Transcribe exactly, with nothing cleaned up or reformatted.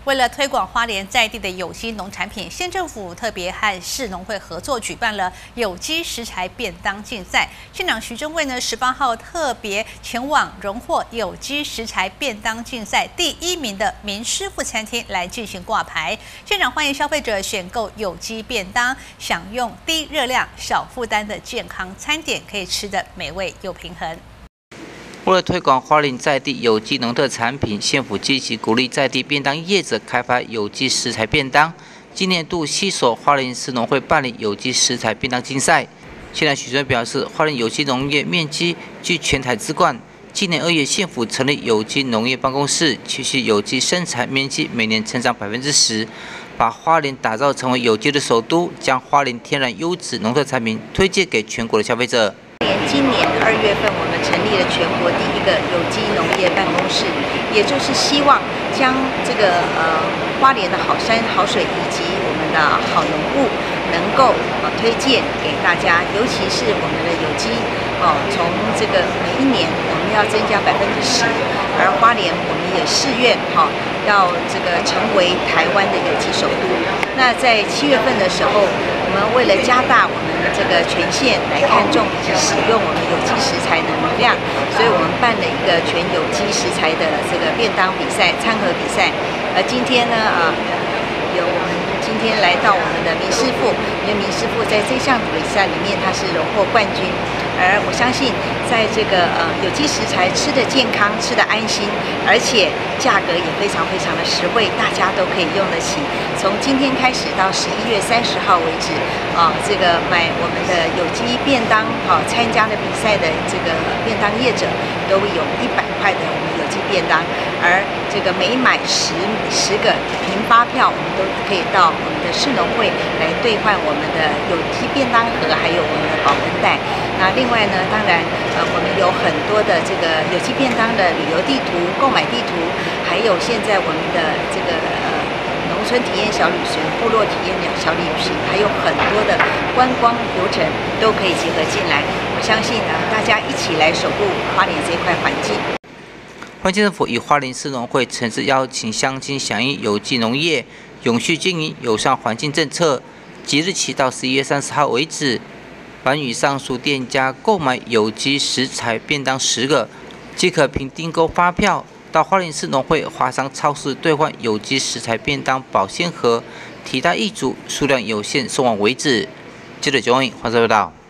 为了推广花莲在地的有机农产品，县政府特别和市农会合作举办了有机食材便当竞赛。县长徐正惠呢，十八号特别前往荣获有机食材便当竞赛第一名的民师傅餐厅来进行挂牌。县长欢迎消费者选购有机便当，享用低热量、小负担的健康餐点，可以吃得美味又平衡。 为了推广花莲在地有机农特产品，县府积极鼓励在地便当业者开发有机食材便当。今年度携手花莲市农会办理有机食材便当竞赛。县长许正表示，花莲有机农业面积居全台之冠。今年二月，县府成立有机农业办公室，期许有机生产面积每年成长百分之十，把花莲打造成为有机的首都，将花莲天然优质农特产品推荐给全国的消费者。 今年二月份，我们成立了全国第一个有机农业办公室，也就是希望将这个呃花莲的好山好水以及我们的好农物，能够呃推荐给大家，尤其是我们的有机哦，从这个每一年我们要增加百分之十，而花莲我们也誓愿哈、哦、要这个成为台湾的有机首都。那在七月份的时候，我们为了加大我们 这个全县来看重以及使用我们有机食材的能量，所以我们办了一个全有机食材的这个便当比赛、餐盒比赛。而今天呢，啊，有我们今天来到我们的民师傅，因为民师傅在这项比赛里面他是荣获冠军。而我相信，在这个呃有机食材吃的健康、吃的安心，而且价格也非常非常的实惠，大家都可以用得起。 从今天开始到十一月三十号为止，啊，这个买我们的有机便当，好、啊、参加的比赛的这个便当业者，都有一百块的我们有机便当，而这个每买十十个凭发票，我们都可以到我们的市农会来兑换我们的有机便当盒，还有我们的保温袋。那另外呢，当然，呃，我们有很多的这个有机便当的旅游地图、购买地图，还有现在我们的这个呃。 农村体验小旅行、部落体验小旅行，还有很多的观光流程都可以结合进来。我相信啊，大家一起来守护花莲这块环境。 花莲县政府与花莲市农会诚挚邀请乡亲响应有机农业、永续经营、友善环境政策，即日起到十一月三十号为止，凡与上述店家购买有机食材便当十个，即可凭订购发票 到花莲市农会华商超市兑换有机食材便当保鲜盒，体大一组，数量有限，送完为止。记者九永华报道。